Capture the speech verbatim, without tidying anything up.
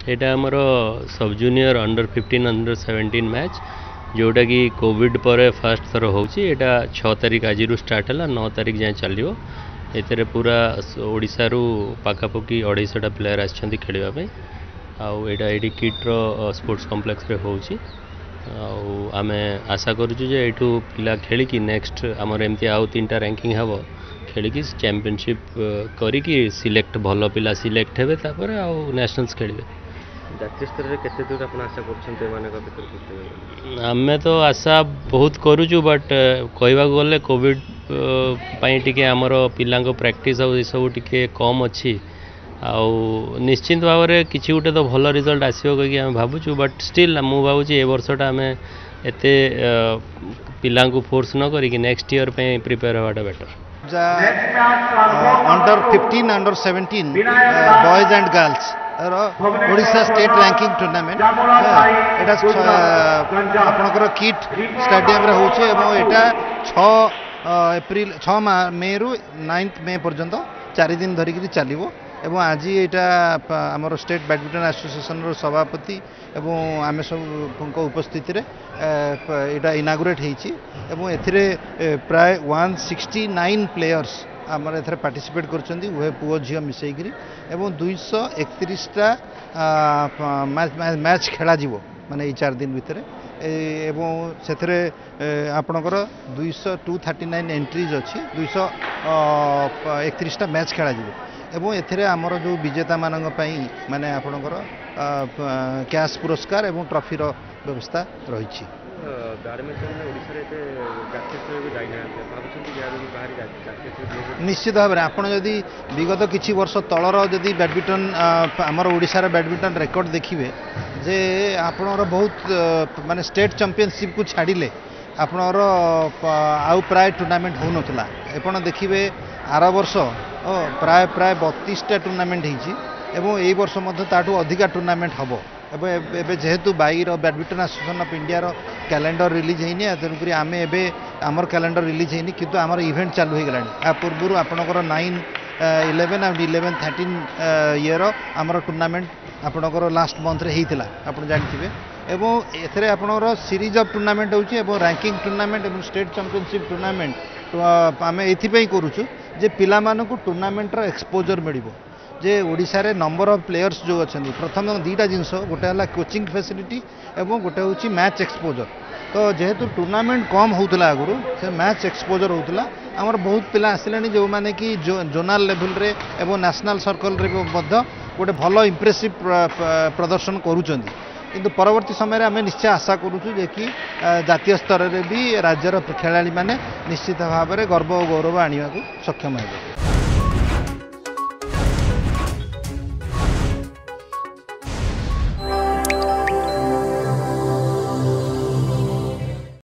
एटा आमर sub junior under fifteen under seventeen match जोटा कि कोविड पर फास्ट थर होटा छः तारिख आज स्टार्ट है नौ तारिख जाए चलो ये पूरा ओडिशा रु पाखापाखि अढ़ाईशटा प्लेयर आछंती खेलवाई आईटा ये किट्र स्पोर्ट्स कॉम्प्लेक्स रे होची आमे आशा करूँ जे एठू पिला खेलिकी नेक्स्ट आमर एमती आउ तीन टा रैंकिंग हम खेलिकी चैंपियनशिप करिकी सिलेक्ट भल पिला सिलेक्ट हेबे तापर आ नेशनल्स खेलिबे। जातीय स्तर में केते दूर अपन आशा कर आम तो आशा बहुत करूँ बट कहवा गले कोविड टी आमर पिला प्रैक्टिस सब टी कम अच्छी आउ निश्चिंत भाव में किसी गोटे तो भल रिजल्ट आसो कहीं आम भावुँ बट स्टिल मु भावुँ ए वर्षटा आम एत पिला फोर्स न करी नेक्स्ट ईयर प्रिपेयर हवाटा better. Under fifteen under seventeen boys and girls Odisha state ranking tournament आपणकर किट स्टेडियम होटा छः एप्रिल छः मे रु नाइन्थ मे पर्यंत चार दिन धरिकी चलो एवं आज यहाँ आमर स्टेट बैडमिंटन एसोसिएशन सभापति एवं आम सब उपस्थित यहाँ इनागुरेट होती प्राय वन सिक्सटी नाइन प्लेयर्स आमर ए पार्टिसिपेट करछंती उहे पुओ झियो मिसेइकरी एवं दुईश एकतीसटा मैच खेला जीवो माने चार दिन भितर एवं से आपणकर दुईश टू थर्टी नाइन एंट्रीज अच्छी दुईश एकतीसटा मैच खेला जीवो एवं एथिरे आमर जो विजेता मानक पई माने आपणकर कैश पुरस्कार एवं ट्रॉफी रो व्यवस्था रही। निश्चित भाव में आपड़ जदि विगत किसी वर्ष तलर जदि बैडमिंटन आमर ओडिशार बैडमिंटन रेकर्ड देखिए जे आपणर बहुत माने स्टेट चैंपियनशिप को छाड़िले आपणर आउ प्राय टूर्नामेंट हो नथला एपण देखिए आर वर्ष प्राय प्राय बत्तीसटा टूर्नामेंट होती एवं यही वर्ष ताठू अधिका टूर्नामेंट हम एवं जेहेतु बाईर बैडमिंटन एसोसिएशन ऑफ इंडिया रो कैलेंडर रिलीज होनी तेणुक आम एवं आमर कैलेंडर रिलीज होनी किंतु आमर इवेंट चालू हो गला पूर्व आपणकर nine eleven and eleven thirteen year आमर टूर्नामेंट आपणकर लास्ट मंथ रे होता आप जानते एवं एथे आपणकर सीरीज ऑफ टूर्नामेंट होची एवं रैंकिंग टूर्नामेंट एवं स्टेट चैंपियनशिप टूर्नामेंट आम एथि करूँ जे पिला मानकु टूर्नामेंट रो एक्सपोजर मिलिबो जे ओडिशा रे नंबर ऑफ प्लेयर्स जो अच्छा प्रथम दुईटा जिनस गोटे है कोचिंग फैसिलिटी एवं गोटे हूँ मैच एक्सपोजर तो जेहेतु टूर्नामेंट कम होता आगु से मैच एक्सपोजर होता आमर बहुत पिला आसिले जो मैंने कि जो जोनाल लेवल रे एवं नेशनल सर्कल रे गोटे भल इंप्रेसिव प्रदर्शन करुँच किंतु परवर्ती समय आम निश्चय आशा करूँ जे कि जातीय स्तर में भी राज्यर खेला माने निश्चित भाव में गर्व और गौरव आने को सक्षम है।